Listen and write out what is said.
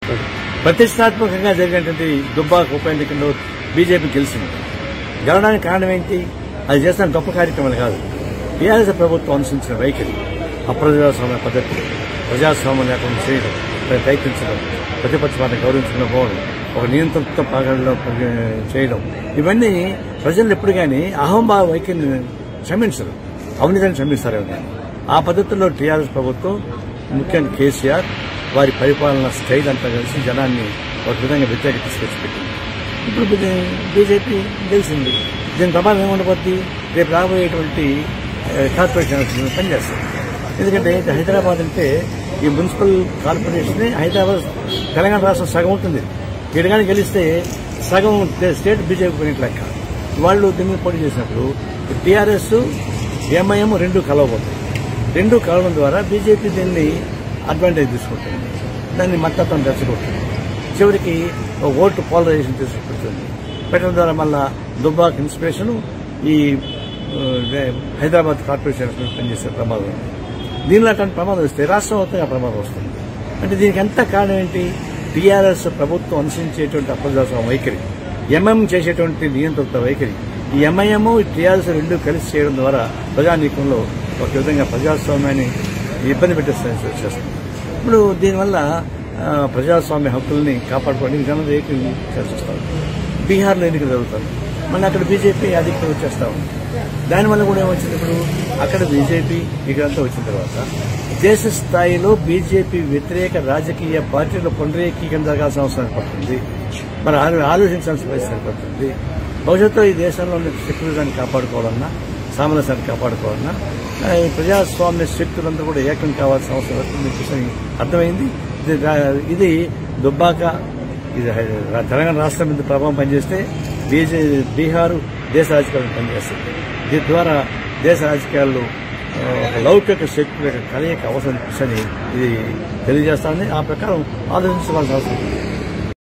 ప్రతిష్టాత్మకంగా జరిగినటువంటి దుబ్బాక ఉప ఎన్నికల్లో బీజేపీ గెలిచింది. గెలవడానికి కారణం ఏంటి? అది చేస్తున్న గొప్ప కార్యక్రమాలు కాదు. టీఆర్ఎస్ ప్రభుత్వం అనుసరించిన వైఖరి, అప్రజాస్వామ్య పద్ధతి, ప్రజాస్వామ్యం లేకుండా చేయడం, ప్రయత్నించడం, ప్రతిపక్షాన్ని గౌరవించడం పోవడం, ఒక నియంత్రణతో పాలనలో చేయడం, ఇవన్నీ ప్రజలు ఎప్పుడు కానీ అహంభావ వైఖరిని క్షమించరు, అవినీతిని క్షమిస్తారు. కానీ ఆ పద్ధతిలో టీఆర్ఎస్ ప్రభుత్వం, ముఖ్యంగా కేసీఆర్ వారి పరిపాలన స్టైల్ అంతా కలిసి జనాన్ని ఒక విధంగా వ్యతిరేకత తీసుకొచ్చిపెట్టింది. ఇప్పుడు బీజేపీ గెలిచింది. దీని ప్రభావం ఏముండబోద్ది? రేపు రాబోయేటువంటి కార్పొరేషన్ పనిచేస్తుంది. ఎందుకంటే హైదరాబాద్ అంటే ఈ మున్సిపల్ కార్పొరేషన్ హైదరాబాద్ తెలంగాణ రాష్ట్రం సగం ఉంటుంది. వీడుగానే గెలిస్తే సగం స్టేట్ బీజేపీ పోయినట్టు లెక్క. వాళ్ళు దీన్ని పోటీ చేసినప్పుడు టీఆర్ఎస్ ఎంఐఎం రెండు కలవబోతాయి. రెండు కలవడం ద్వారా బీజేపీ దీన్ని అడ్వాంటేజ్ తీసుకుంటుంది, దాన్ని మద్దతును రెచ్చగొట్టింది. చివరికి ఓటు పోలరైజేషన్ తీసుకుంటుంది. పెట్టడం ద్వారా మళ్ళా దుబ్బాక ఇన్స్పిరేషన్ ఈ హైదరాబాద్ కార్పొరేషన్ పనిచేసే ప్రమాదం ఉంది. దీనిలో అటువంటి ప్రమాదం వస్తే రాష్ట్రం మొత్తంగా ప్రమాదం వస్తుంది. అంటే దీనికి ఎంత కారణం ఏంటి? టీఆర్ఎస్ ప్రభుత్వం అనుసరించేటువంటి అప్రజాస్వామ్య వైఖరి, ఎంఐఎం చేసేటువంటి నియంత్రిత వైఖరి. ఈ ఎంఐఎం టీఆర్ఎస్ రెండు కలిసి చేయడం ద్వారా ప్రజానీకంలో ఒక విధంగా ప్రజాస్వామ్యాన్ని ఇబ్బంది పెట్టేస్తారని చేస్తుంది. ఇప్పుడు దీనివల్ల ప్రజాస్వామ్య హక్కుల్ని కాపాడుకోవడానికి జనం ఏకీకరణ చేస్తారు. బీహార్లో ఎన్నికలు జరుగుతారు, మళ్ళీ అక్కడ బీజేపీ అధికారం వచ్చేస్తా ఉంది. దానివల్ల కూడా ఏమొచ్చింది? ఇప్పుడు అక్కడ బీజేపీ ఇక్కడంతా వచ్చిన తర్వాత దేశ స్థాయిలో బీజేపీ వ్యతిరేక రాజకీయ పార్టీలు పునరేకీకరణ జరగాల్సిన అవసరం ఏర్పడుతుంది. మరి ఆలోచించాల్సిన పరిస్థితి ఏర్పడుతుంది. భవిష్యత్తులో ఈ దేశంలో సెక్యులరిజాన్ని కాపాడుకోవాలన్నా, సామరస్యాన్ని కాపాడుకోవాలన్నా ఈ ప్రజాస్వామ్య శక్తులంతా కూడా ఏకం కావాల్సిన అవసరం అర్థమైంది. ఇది దుబ్బాక, ఇది తెలంగాణ రాష్ట్రం మీద ప్రభావం పనిచేస్తే బీహారు దేశ రాజకీయాలను పనిచేస్తుంది. దీని ద్వారా దేశ రాజకీయాల్లో లౌకిక శక్తుల యొక్క కలయిక అవసరం ఇది తెలియజేస్తానని ఆ ప్రకారం ఆలోచించవలసిన అవసరం ఉంది.